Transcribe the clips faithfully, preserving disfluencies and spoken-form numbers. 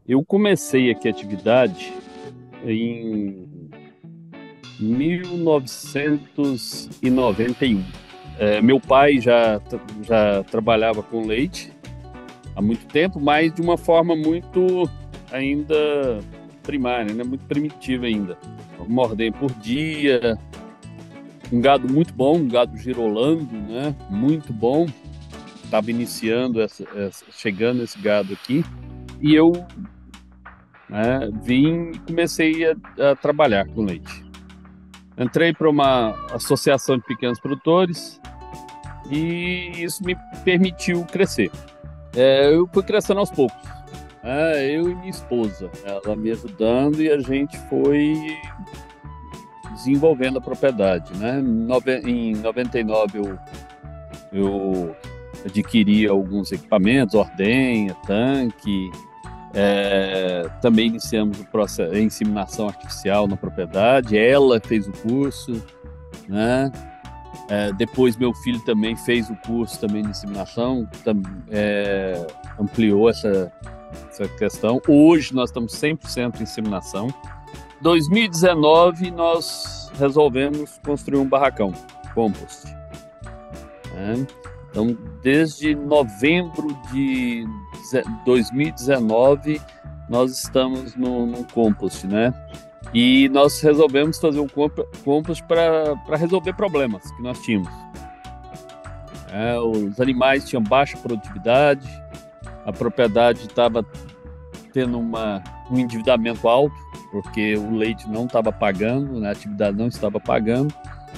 Eu comecei aqui a atividade em mil novecentos e noventa e um. É, meu pai já, tra- já trabalhava com leite há muito tempo, mas de uma forma muito ainda primária, né? Muito primitiva ainda. Uma ordem por dia, um gado muito bom, um gado girolando, né? Muito bom. Estava iniciando, essa, essa- chegando esse gado aqui, e eu, né, vim e comecei a, a trabalhar com leite. Entrei para uma associação de pequenos produtores e isso me permitiu crescer. É, eu fui crescendo aos poucos, né? Eu e minha esposa, ela me ajudando e a gente foi desenvolvendo a propriedade, né? Nove- Em noventa e nove eu, eu adquiri alguns equipamentos, ordenha, tanque. É, também iniciamos o processo de inseminação artificial na propriedade. Ela fez o curso, né? É, depois meu filho também fez o curso também de inseminação, tam, é, ampliou essa, essa questão. Hoje nós estamos cem por cento em inseminação. dois mil e dezenove nós resolvemos construir um barracão compost, né? Então, desde novembro de dois mil e dezenove, nós estamos no, no compost, né? E nós resolvemos fazer um compost para resolver problemas que nós tínhamos. É, os animais tinham baixa produtividade, a propriedade estava tendo uma, um endividamento alto, porque o leite não estava pagando, né? A atividade não estava pagando.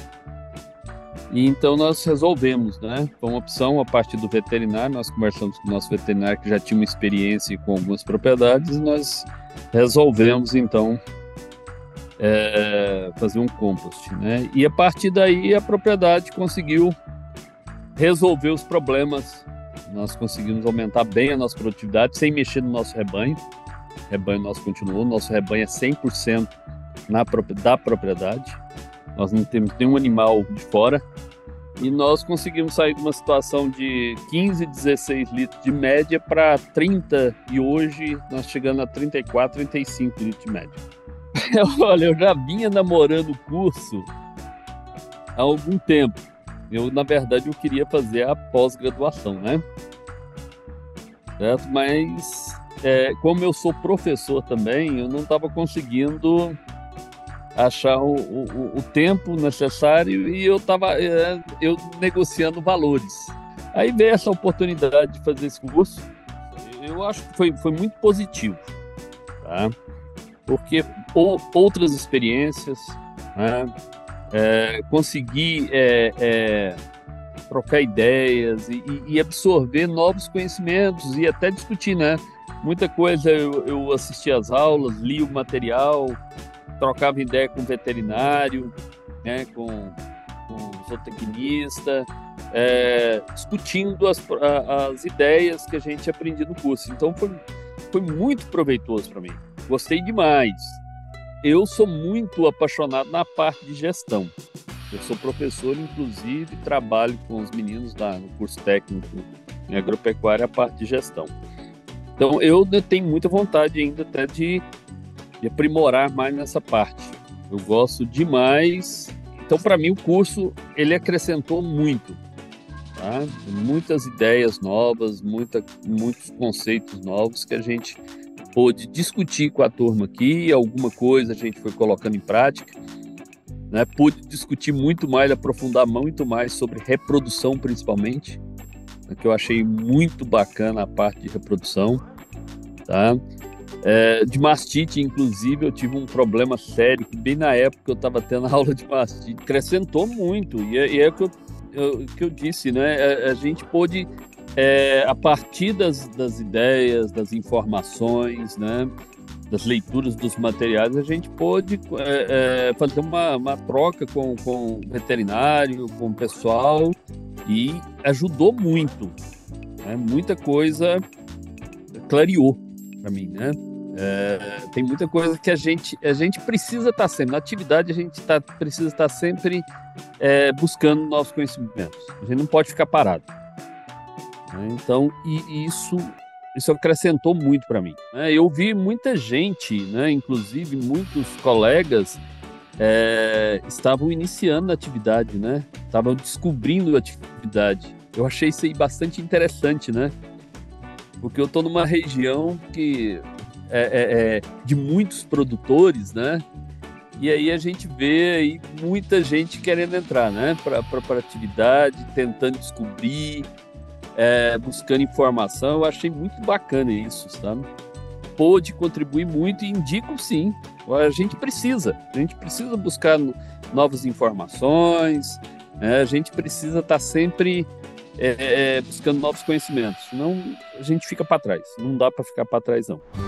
E então nós resolvemos, né? Foi uma opção a partir do veterinário. Nós conversamos com o nosso veterinário que já tinha uma experiência com algumas propriedades, e nós resolvemos então é, fazer um compost, né? E a partir daí a propriedade conseguiu resolver os problemas. Nós conseguimos aumentar bem a nossa produtividade sem mexer no nosso rebanho. O rebanho nosso continuou, nosso rebanho é cem por cento na, da propriedade. Nós não temos nenhum animal de fora. E nós conseguimos sair de uma situação de quinze, dezesseis litros de média para trinta, e hoje nós chegando a trinta e quatro, trinta e cinco litros de média. Olha, eu já vinha namorando o curso há algum tempo. Eu, na verdade, eu queria fazer a pós-graduação, né? Certo? Mas, é, como eu sou professor também, eu não estava conseguindo achar o, o, o tempo necessário, e eu estava é, eu negociando valores. Aí veio essa oportunidade de fazer esse curso. Eu acho que foi, foi muito positivo, tá? Porque ou, outras experiências, né? É, conseguir é, é, trocar ideias e, e absorver novos conhecimentos e até discutir, né? Muita coisa eu, eu assisti às aulas, li o material, trocava ideia com o veterinário, né, com, com o zootecnista, é, discutindo as, as ideias que a gente aprendia no curso. Então foi, foi muito proveitoso para mim. Gostei demais. Eu sou muito apaixonado na parte de gestão. Eu sou professor, inclusive, trabalho com os meninos lá no curso técnico em agropecuária, a parte de gestão. Então eu tenho muita vontade ainda até de de aprimorar mais nessa parte. Eu gosto demais. Então, para mim, o curso ele acrescentou muito, tá? Muitas ideias novas, muita, muitos conceitos novos que a gente pôde discutir com a turma aqui. Alguma coisa a gente foi colocando em prática, né? Pude discutir muito mais, aprofundar muito mais sobre reprodução, principalmente, né? Que eu achei muito bacana a parte de reprodução, tá? É, de mastite, inclusive, eu tive um problema sério, que bem na época que eu estava tendo aula de mastite, acrescentou muito, e é, e é o que eu, eu, que eu disse, né? A, a gente pôde, é, a partir das, das ideias, das informações, né? Das leituras dos materiais, a gente pôde é, é, fazer uma, uma troca com, com o veterinário, com o pessoal, e ajudou muito, né? Muita coisa clareou para mim, né? É, tem muita coisa que a gente, a gente precisa estar sempre, na atividade a gente tá, precisa estar sempre é, buscando novos conhecimentos. A gente não pode ficar parado, né? Então, e, e isso isso acrescentou muito para mim, né? Eu vi muita gente, né, inclusive muitos colegas, é, estavam iniciando a atividade, né? Estavam descobrindo a atividade. Eu achei isso aí bastante interessante, né? Porque eu estou numa região que é, é, é de muitos produtores, né? E aí a gente vê aí muita gente querendo entrar, né? Para a atividade, tentando descobrir, é, buscando informação. Eu achei muito bacana isso, sabe? Pôde contribuir muito e indico sim. A gente precisa, a gente precisa buscar novas informações, né? A gente precisa estar sempre é, é, buscando novos conhecimentos, senão a gente fica para trás. Não dá para ficar para trás, não.